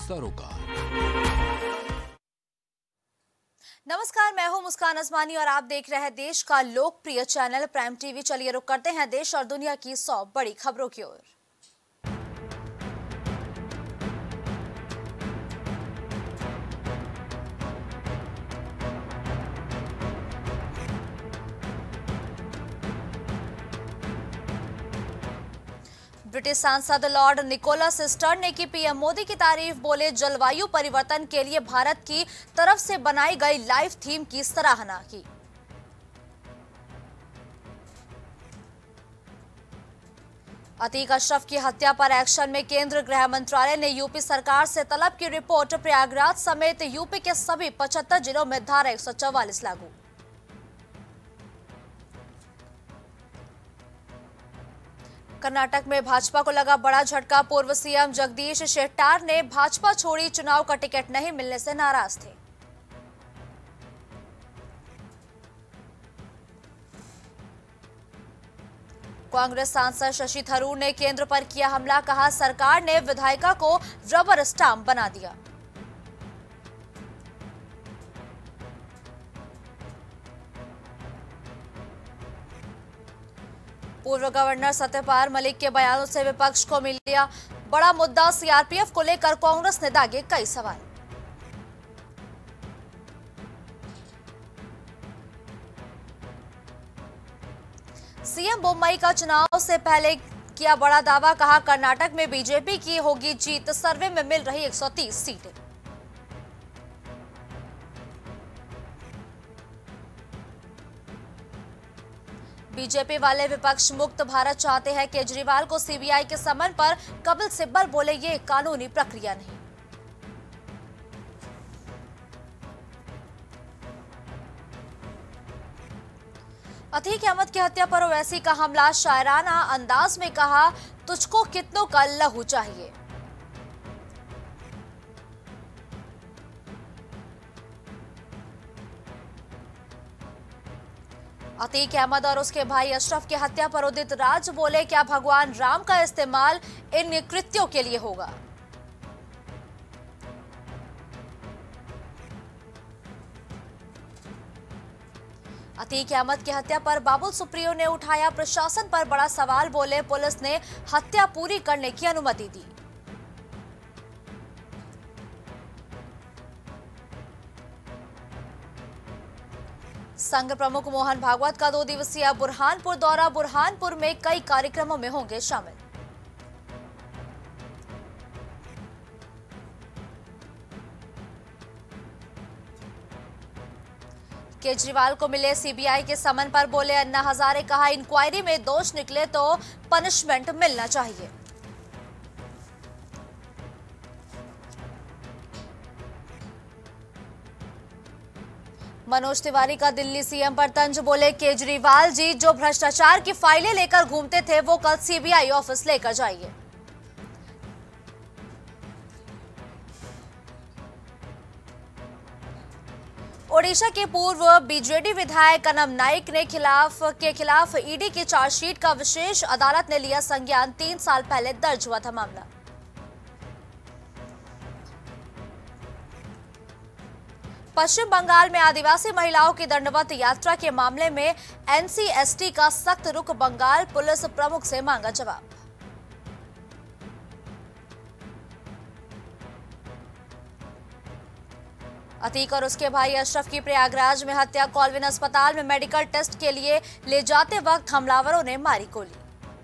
सरोकार। नमस्कार, मैं हूं मुस्कान असमानी और आप देख रहे हैं देश का लोकप्रिय चैनल प्राइम टीवी। चलिए रुक करते हैं देश और दुनिया की 100 बड़ी खबरों की ओर। ब्रिटिश सांसद लॉर्ड निकोलस स्टर्न ने की पीएम मोदी की तारीफ। बोले, जलवायु परिवर्तन के लिए भारत की तरफ से बनाई गई लाइफ थीम की सराहना की। अतीक अशरफ की हत्या पर एक्शन में केंद्र गृह मंत्रालय ने यूपी सरकार से तलब की रिपोर्ट। प्रयागराज समेत यूपी के सभी 75 जिलों में धारा 144 लागू। कर्नाटक में भाजपा को लगा बड़ा झटका। पूर्व सीएम जगदीश शेट्टार ने भाजपा छोड़ी, चुनाव का टिकट नहीं मिलने से नाराज थे। कांग्रेस सांसद शशि थरूर ने केंद्र पर किया हमला। कहा, सरकार ने विधायिका को रबर स्टाम्प बना दिया। पूर्व गवर्नर सत्यपाल मलिक के बयानों से विपक्ष को मिला बड़ा मुद्दा। सीआरपीएफ को लेकर कांग्रेस ने दागे कई सवाल। सीएम बोम्मई का चुनाव से पहले किया बड़ा दावा। कहा, कर्नाटक में बीजेपी की होगी जीत, सर्वे में मिल रही 130 सीटें। बीजेपी वाले विपक्ष मुक्त भारत चाहते हैं। केजरीवाल को सीबीआई के समन पर कपिल सिब्बल बोले, ये कानूनी प्रक्रिया नहीं। अतीक अहमद की हत्या पर ओवैसी का हमला। शायराना अंदाज में कहा, तुझको कितनों का लहू चाहिए। अतीक अहमद और उसके भाई अशरफ की हत्या पर उदित राज बोले, क्या भगवान राम का इस्तेमाल इन कृत्यों के लिए होगा। अतीक अहमद की हत्या पर बाबुल सुप्रियो ने उठाया प्रशासन पर बड़ा सवाल। बोले, पुलिस ने हत्या पूरी करने की अनुमति दी। संघ प्रमुख मोहन भागवत का 2 दिवसीय बुरहानपुर दौरा। बुरहानपुर में कई कार्यक्रमों में होंगे शामिल। केजरीवाल को मिले सीबीआई के समन पर बोले अन्ना हजारे। कहा, इंक्वायरी में दोष निकले तो पनिशमेंट मिलना चाहिए। मनोज तिवारी का दिल्ली सीएम पर तंज। बोले, केजरीवाल जी जो भ्रष्टाचार की फाइलें लेकर घूमते थे वो कल सीबीआई ऑफिस लेकर जाइए। ओडिशा के पूर्व बीजेडी विधायक कनम नाइक ने खिलाफ ईडी की चार्जशीट का विशेष अदालत ने लिया संज्ञान। 3 साल पहले दर्ज हुआ था मामला। पश्चिम बंगाल में आदिवासी महिलाओं की दंडवत यात्रा के मामले में एनसीएसटी का सख्त रुख। बंगाल पुलिस प्रमुख से मांगा जवाब। अतीक और उसके भाई अशरफ की प्रयागराज में हत्या। कॉलविन अस्पताल में मेडिकल टेस्ट के लिए ले जाते वक्त हमलावरों ने मारी गोली।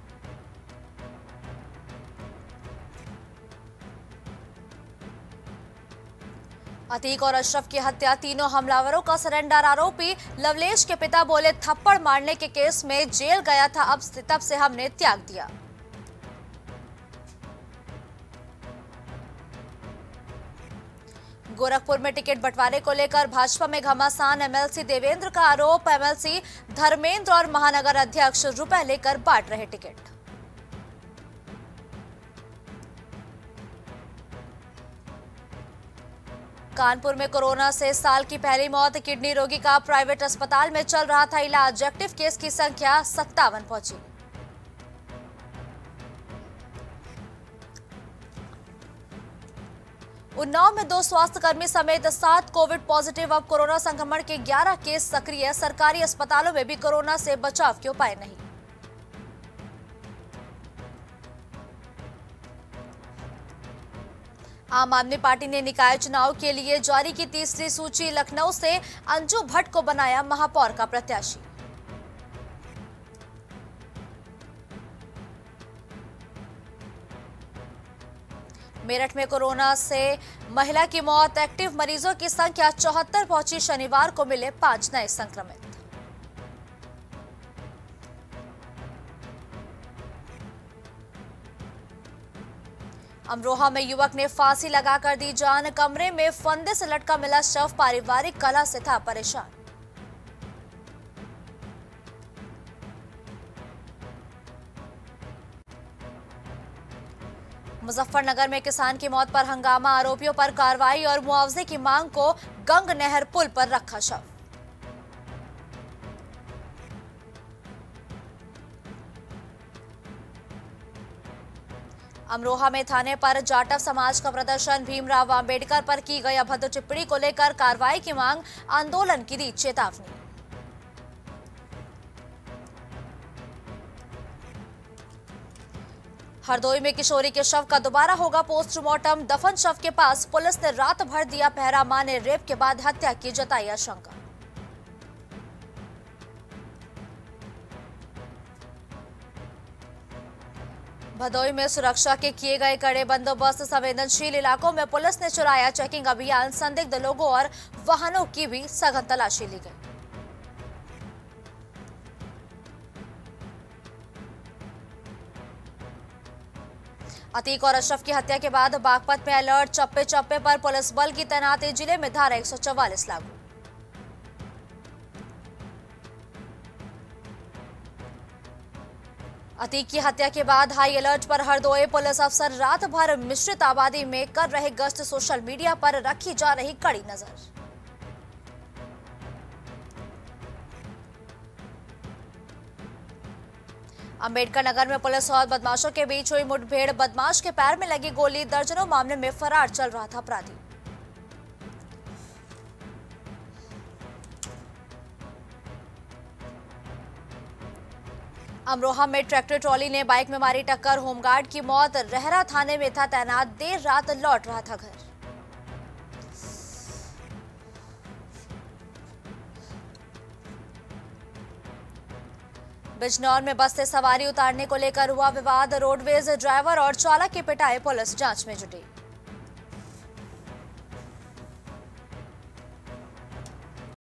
अतीक और अशरफ की हत्या। तीनों हमलावरों का सरेंडर। आरोपी लवलेश के पिता बोले, थप्पड़ मारने के केस में जेल गया था, तब से हमने त्याग दिया। गोरखपुर में टिकट बंटवारे को लेकर भाजपा में घमासान। एमएलसी देवेंद्र का आरोप, एमएलसी धर्मेंद्र और महानगर अध्यक्ष रुपए लेकर बांट रहे टिकट। कानपुर में कोरोना से साल की पहली मौत। किडनी रोगी का प्राइवेट अस्पताल में चल रहा था इलाज। एक्टिव केस की संख्या 57 पहुंची। उन्नाव में 2 स्वास्थ्यकर्मी समेत 7 कोविड पॉजिटिव। अब कोरोना संक्रमण के 11 केस सक्रिय। सरकारी अस्पतालों में भी कोरोना से बचाव के उपाय नहीं। आम आदमी पार्टी ने निकाय चुनाव के लिए जारी की तीसरी सूची। लखनऊ से अंजू भट्ट को बनाया महापौर का प्रत्याशी। मेरठ में कोरोना से महिला की मौत। एक्टिव मरीजों की संख्या 74 पहुंची। शनिवार को मिले 5 नए संक्रमित। अमरोहा में युवक ने फांसी लगाकर दी जान। कमरे में फंदे से लटका मिला शव। पारिवारिक कलह से था परेशान। मुजफ्फरनगर में किसान की मौत पर हंगामा। आरोपियों पर कार्रवाई और मुआवजे की मांग को गंग नहर पुल पर रखा शव। अमरोहा में थाने पर जाटव समाज का प्रदर्शन। भीमराव अंबेडकर पर की गई अभद्र टिप्पणी को लेकर कार्रवाई की मांग। आंदोलन की दी चेतावनी। हरदोई में किशोरी के शव का दोबारा होगा पोस्टमार्टम। दफन शव के पास पुलिस ने रात भर दिया पहरा। मां ने रेप के बाद हत्या की जताई आशंका। भदोई में सुरक्षा के किए गए कड़े बंदोबस्त। संवेदनशील इलाकों में पुलिस ने चलाया चेकिंग अभियान। संदिग्ध लोगों और वाहनों की भी सघन तलाशी ली गई। अतीक और अशरफ की हत्या के बाद बागपत में अलर्ट। चप्पे चप्पे पर पुलिस बल की तैनाती। जिले में धारा 144 लागू। अतीक की हत्या के बाद हाई अलर्ट पर हरदोई। पुलिस अफसर रात भर मिश्रित आबादी में कर रहे गश्त। सोशल मीडिया पर रखी जा रही कड़ी नजर। अंबेडकर नगर में पुलिस और बदमाशों के बीच हुई मुठभेड़। बदमाश के पैर में लगी गोली। दर्जनों मामले में फरार चल रहा था अपराधी। अमरोहा में ट्रैक्टर ट्रॉली ने बाइक में मारी टक्कर। होमगार्ड की मौत। रहरा थाने में था तैनात। देर रात लौट रहा था घर। बिजनौर में बस से सवारी उतारने को लेकर हुआ विवाद। रोडवेज ड्राइवर और चालक की पिटाई। पुलिस जांच में जुटी।